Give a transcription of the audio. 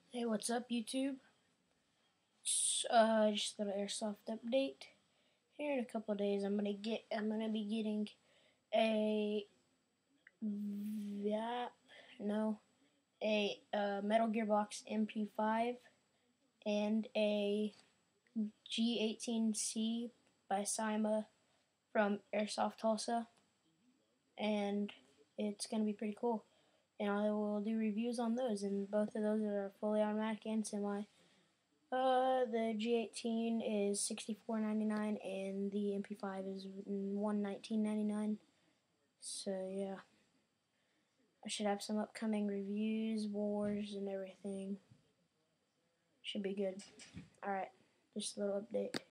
Hey, what's up, YouTube? Just a little airsoft update. Here in a couple of days, I'm gonna be getting a VAP, no, a Metal Gearbox MP5 and a G18C by Sima from Airsoft Tulsa, and it's gonna be pretty cool. And I will do reviews on those, and both of those are fully automatic and semi. The G18 is $64.99 and the MP5 is $119.99. So yeah, I should have some upcoming reviews, wars, and everything. Should be good. Alright, just a little update.